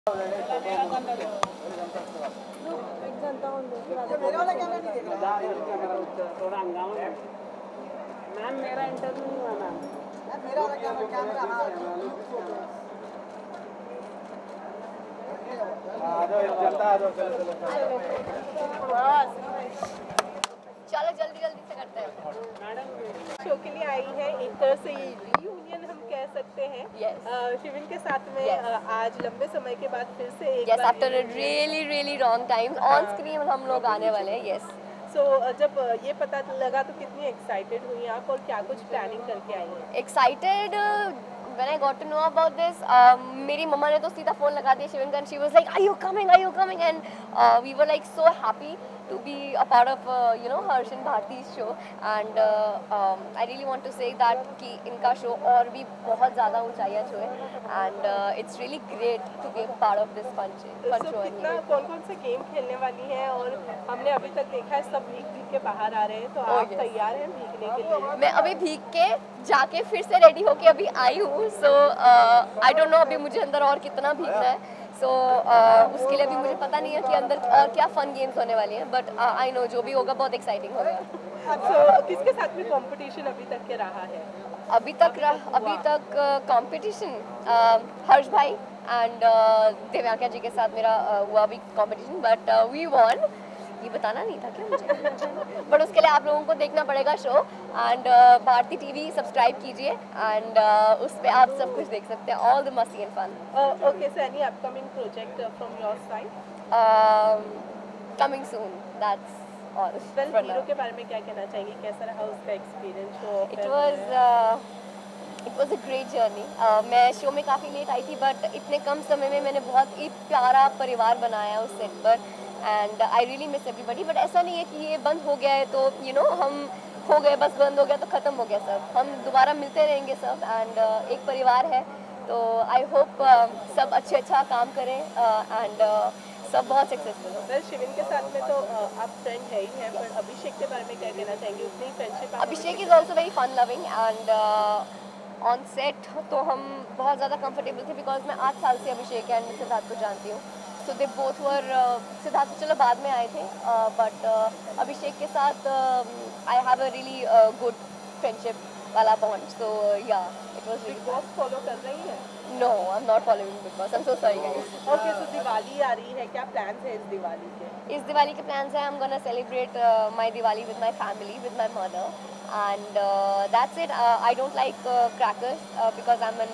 थोड़ा हंगामा मैम, मेरा इंटरव्यू नहीं हुआ मैम। मेरा वाला कैमरा चलो जल्दी जल्दी से करते हैं। मैडम शो के लिए आई है, एक तरह से रीयूनियन हम कह सकते हैं। शिविन के साथ में आज लंबे समय के बाद फिर से एक बार after a really long time on screen हम लोग आने वाले हैं। सो जब ये पता लगा तो कितनी एक्साइटेड हुई आप और क्या कुछ प्लानिंग करके आई हैं? Excited when I got to know about this, मेरी मम्मा ने तो सीधा फ़ोन लगा दिया शिवन का, she was like, are you coming, and we were like so happy to be a part of Harsh and Bharti's show, and I really want to say that कि इनका show और भी बहुत ज़्यादा ऊंचाइयाँ छुए, and it's really great to be a part of this fun show. कितना कौन से गेम खेलने वाली हैं? और हमने अभी तक देखा है सब भीग के बाहर आ रहे हैं, तो आप तैयार हैं भीगने के लिए? मैं अभी भीग के जाके फिर से रेडी होके अभी आई हूँ, सो आई डोंट नो अभी मुझे अंदर और कितना भीगना है, सो उसके लिए अभी मुझे पता नहीं है कि अंदर और क्या फन गेम्स होने वाली हैं, बट आई नो जो भी होगा बहुत एक्साइटिंग होगा। तो किसके साथ में कंपटीशन अभी तक के रहा है? अभी तक कंपटीशन हर्ष भाई एंड दिव्यांका जी के साथ मेरा हुआ भी कंपटीशन, बट वी वॉन। ये बताना नहीं था क्या मुझे बट उसके लिए आप लोगों को देखना पड़ेगा show, and Bharti TV subscribe कीजिए, एंड उस पे आप सब कुछ देख सकते हैं, ऑल द मस्ती and fun. Okay, so any upcoming project from your side? Coming soon, that's all. Well, hero के बारे में क्या कहना चाहेंगे? कैसा रहा उसका experience show? It was a great journey. मैं शो में काफ़ी लेट आई थी, बट इतने कम समय में मैंने बहुत ही प्यारा परिवार बनाया उस सेट पर, and I really miss everybody. But ऐसा नहीं है कि ये बंद हो गया है तो हम हो गए, बस बंद हो गया तो ख़त्म हो गया सब, हम दोबारा मिलते रहेंगे सब, एंड एक परिवार है, तो आई होप सब अच्छा काम करें, एंड सब बहुत सक्सेसफुल हो। वेल, शिविन के साथ में तो आप फ्रेंड है ही हैं, पर अभिषेक के बारे में क्या कहना चाहेंगे? उतनी ही friendship? Abhishek is also very fun loving, and on set तो हम बहुत ज़्यादा कंफर्टेबल थे, बिकॉज मैं 8 साल से अभिषेक एंड सिद्धार्थ को जानती हूँ, सो दे बोथ वर, सिद्धार्थ चलो बाद में आए थे, बट अभिषेक के साथ I have a really good friendship वाला bond, so yeah it was really. Bigg Boss follow कर रही हैं? No, I am not following Bigg Boss, I am so sorry guys. Okay, so Diwali आ रही है, क्या प्लान्स है इस दिवाली के? इस दिवाली के प्लान्स हैं, I am gonna celebrate my Diwali with my family, with my mother, and that's it. I don't like crackers because I'm an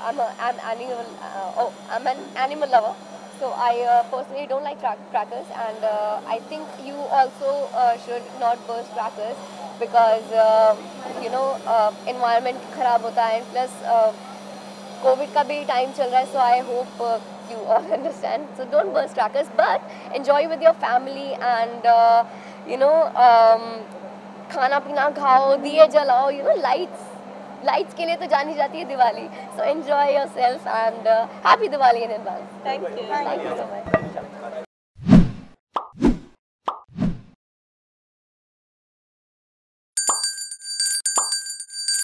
animal lover, so I personally don't like crackers, and I think you also should not burst crackers because environment खराब होता है, plus COVID का भी time चल रहा है, so I hope you all understand, so don't burst crackers, but enjoy with your family, and खाना पीना खाओ, दिए जलाओ, लाइट्स के लिए तो जानी जाती है Diwali, so enjoy yourself, and happy Diwali in advance. Thank you so much.